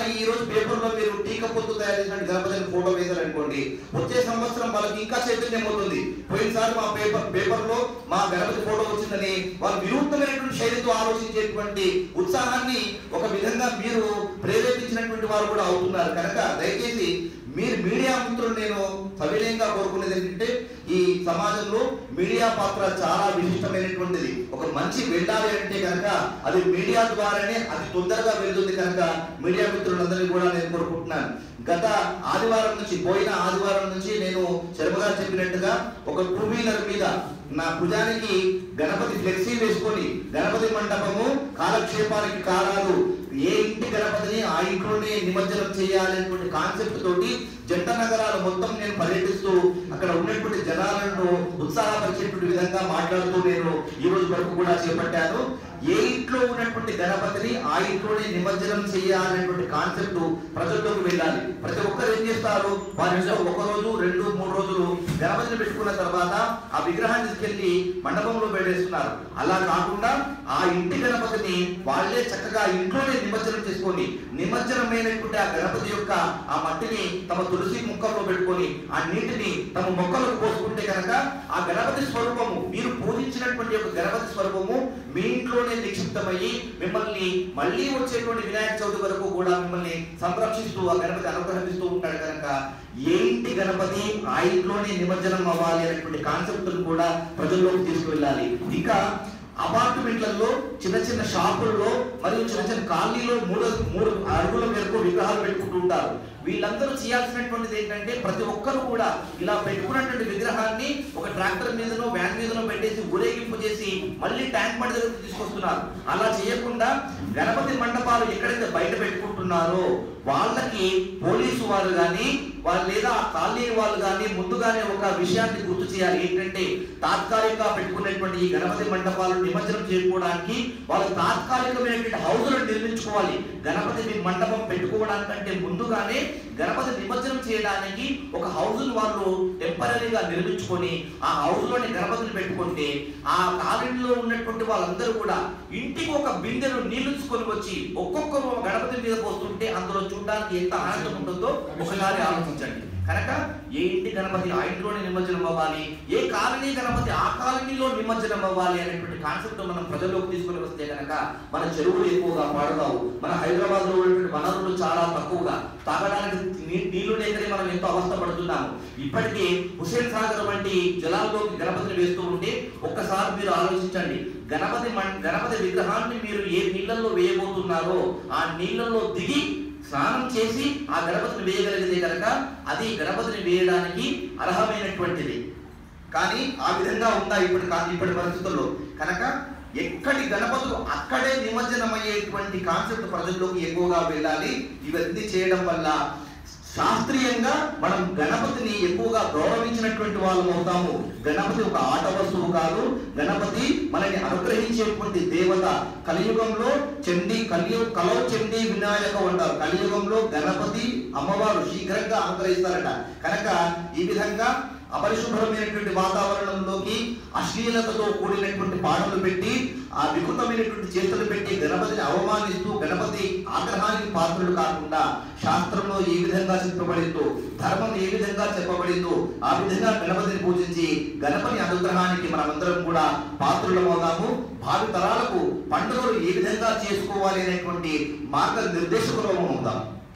ఈ రోజు పేపర్లో మీరు టీ కప్పుతో తయారు చేసిన గణపతిని ఫోటో వేశారనుకోండి, వచ్చే సంవత్సరం వాళ్ళకి ఇంకా చైతన్యం అవుతుంది. పోయినసారి మా పేపర్లో మా గణపతి ఫోటో వచ్చిందని వాళ్ళు వినూత్నమైనటువంటి శైలితో ఆలోచించేటువంటి ఉత్సాహాన్ని ఒక విధంగా మీరు ప్రేరేపించినటువంటి వారు కూడా అవుతున్నారు. కనుక దయచేసి మీరు మీడియా మిత్రులు నేను సవినయంగా కోరుకునేది ఏంటంటే, ఈ సమాజంలో మీడియా పాత్ర చాలా విశిష్టమైనటువంటిది. ఒక మంచి వెళ్ళాలి అంటే కనుక అది మీడియా ద్వారానే అది తొందరగా వెళ్తుంది. కనుక మీడియా మిత్రులందరినీ కూడా నేను కోరుకుంటున్నాను. గత ఆదివారం నుంచి, పోయిన ఆదివారం నుంచి నేను శర్మగా చెప్పినట్టుగా ఒక 2 వీలర్ మీద నా భుజానికి గణపతి ఫ్లెక్సీ వేసుకొని గణపతి మండపము కాలక్షేపానికి కారాలు, ఏ ఇంటి గణపతిని ఆ ఇంట్లోనే నిమజ్జనం చేయాలనేటువంటి కాన్సెప్ట్ తోటి జంట నగరాలు మొత్తం నేను పర్యటిస్తూ అక్కడ ఉన్నటువంటి జనాలను ఉత్సాహపరిచేటువంటి విధంగా మాట్లాడుతూ నేను ఈ రోజు వరకు కూడా చేపట్టాను. ఏ ఇంట్లో ఉన్నటువంటి గణపతిని ఆ ఇంట్లోనే నిమజ్జనం చేయాలనేటువంటి కాన్సెప్ట్ ప్రజల్లోకి వెళ్ళాలి. ప్రతి ఒక్కరు ఏం చేస్తారు, వారి ఇంట్లో 1 రోజు 2, 3 రోజులు గణపతిని పెట్టుకున్న తర్వాత ఆ విగ్రహాన్ని తీసుకెళ్లి మండపంలో పెట్టేస్తున్నారు. అలా కాకుండా ఆ ఇంటి గణపతిని వాళ్ళే చక్కగా ఇంట్లోనే నిమజ్జనం చేసుకొని, నిమజ్జనమైనటువంటి ఆ గణపతి యొక్క ఆ మట్టిని తమ తులసి మొక్కల్లో పెట్టుకొని ఆ నీటిని తమ మొక్కలకు పోసుకుంటే కనుక ఆ గణపతి స్వరూపము, మీరు పూజించినటువంటి యొక్క గణపతి స్వరూపము మీ ఇంట్లోనే నిక్షిప్తమయ్యి మిమ్మల్ని మళ్ళీ వచ్చేటువంటి వినాయక చవితి వరకు కూడా మిమ్మల్ని సంరక్షిస్తూ ఆ గణపతి అనుగ్రహిస్తూ ఉంటాడు. కనుక ఏ ఇంటి గణపతి ఆ ఇంట్లోనే నిమజ్జనం అవ్వాలి అనేటువంటి కాన్సెప్ట్ కూడా ప్రజల్లోకి తీసుకువెళ్ళాలి. ఇంకా అపార్ట్మెంట్లలో, చిన్న చిన్న షాపుల్లో మరియు చిన్న చిన్న కాలనీలో 3 అడుగుల మేరకు విగ్రహాలు పెట్టుకుంటూ ఉంటారు. వీళ్ళందరూ చేయాల్సినటువంటిది ఏంటంటే, ప్రతి ఒక్కరు కూడా ఇలా పెట్టుకున్నటువంటి విగ్రహాన్ని ఒక ట్రాక్టర్ మీదనో వ్యాన్ మీదనో పెట్టేసి ఊరేగింపు చేసి మళ్ళీ ట్యాంక్ బండ్ దగ్గరకు తీసుకొస్తున్నారు. అలా చేయకుండా గణపతి మండపాలు ఎక్కడైతే బయట పెట్టుకుంటున్నారో వాళ్ళకి పోలీసు వారు కానీ వాళ్ళు లేదా కాలనీ వాళ్ళు కానీ ముందుగానే ఒక విషయాన్ని గుర్తు చేయాలి. ఏంటంటే, తాత్కాలికంగా పెట్టుకునేటువంటి ఈ గణపతి మండపాలు నిమజ్జనం చేసుకోవడానికి వాళ్ళు తాత్కాలికమైనటువంటి హౌజులను నిర్మించుకోవాలి. గణపతి మండపం పెట్టుకోవడానికంటే ముందుగానే గణపతి నిమజ్జనం చేయడానికి ఒక హౌస్ వాళ్ళు టెంపరీగా నిర్మించుకొని ఆ హౌస్ లోని గణపతిని పెట్టుకుంటే ఆ కాలనీలో ఉన్నటువంటి వాళ్ళందరూ కూడా ఇంటికి ఒక బిందెను నీళ్లు తీసుకొని వచ్చి ఒక్కొక్క గణపతి మీద పోస్తుంటే అందులో చూడడానికి ఎంత ఆనందం ఉంటుందో ఒకసారి ఆలోచించండి. కనుక ఏ ఇంటి గణపతి ఆ ఇంట్లోనే నిమజ్జనం అవ్వాలి, ఏ కాలనీ గణపతి ఆ కాలనీలో నిమజ్జనం అవ్వాలి అనేటువంటి కాన్సెప్ట్ మనం ప్రజల్లోకి తీసుకుని వస్తే కనుక మన చెరువులు ఎక్కువగా పాడుతావు. మన హైదరాబాద్ లో ఉన్నటువంటి వనరులు చాలా తక్కువగా, తాగడానికి నీళ్లు లేకనే మనం ఎంతో అవస్థ పడుతున్నాము. ఇప్పటికీ హుస్సేన్ సాగర్ వంటి జలాల్లోకి గణపతిని వేస్తూ ఉంటే ఒక్కసారి మీరు ఆలోచించండి, గణపతి విగ్రహాన్ని మీరు ఏ నీళ్లలో వేయబోతున్నారో ఆ నీళ్లలో దిగి స్నానం చేసి ఆ గణపతిని వేయగలిగితే కనుక అది గణపతిని వేయడానికి అర్హమైనటువంటిది. కానీ ఆ విధంగా ఉందా ఇప్పటి పరిస్థితుల్లో? కనుక ఎక్కడి గణపతులు అక్కడే నిమజ్జనమయ్యేటువంటి కాన్సెప్ట్ ప్రజల్లోకి ఎక్కువగా వెళ్ళాలి. ఇవన్నీ చేయడం వల్ల శాస్త్రీయంగా మనం గణపతిని ఎక్కువగా గౌరవించినటువంటి వాళ్ళం అవుతాము. గణపతి ఒక ఆట వస్తువు కాదు, గణపతి మనల్ని అనుగ్రహించేటువంటి దేవత. కలియుగంలో కలౌ చండీ వినాయక అంటారు. కలియుగంలో గణపతి అమ్మవారు శీఘ్రంగా అనుగ్రహిస్తారట. కనుక ఈ విధంగా అపరిశుభ్రమైనటువంటి వాతావరణంలోకి అశ్లీలతతో కూడినటువంటి పాటలు పెట్టి ఆ వికృతమైనటువంటి చేతులు పెట్టి గణపతిని అవమానిస్తూ గణపతి ఆగ్రహానికి పాత్రలు కాకుండా శాస్త్రంలో ఏ విధంగా చెప్పబడిందో, ధర్మం ఏ విధంగా చెప్పబడిందో ఆ విధంగా గణపతిని పూజించి గణపతి అనుగ్రహానికి మనమందరం కూడా పాత్రులమవుతాము. భావి తరాలకు పండుగలు ఏ విధంగా చేసుకోవాలి అనేటువంటి మార్గ నిర్దేశకులు అవుతాం.